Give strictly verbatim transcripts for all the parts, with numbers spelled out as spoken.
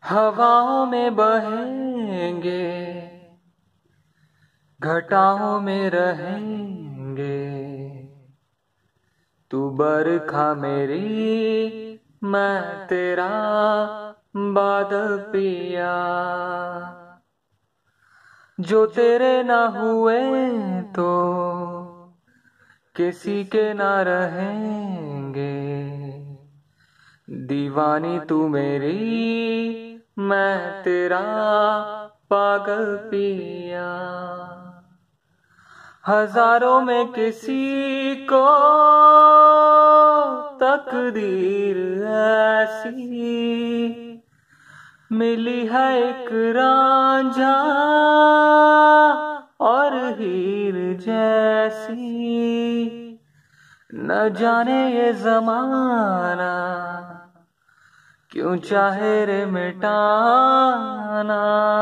हवाओं में बहेंगे, घटाओं में रहेंगे, तू बरखा मेरी मैं तेरा बादल पिया। जो तेरे ना हुए तो किसी के ना रहेंगे, दीवानी तू मेरी मैं तेरा पागल पिया। हजारों में किसी को तकदीर ऐसी मिली है, एक रांझा और हीर जैसी। न जाने ये जमाना क्यों चाहे रे मिटाना,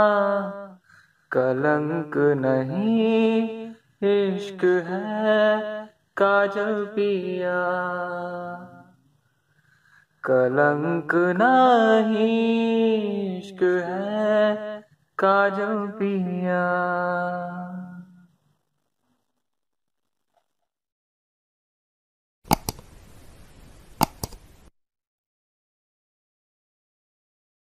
कलंक नहीं इश्क है काजल पिया। कलंक नहीं इश्क है काजल पिया।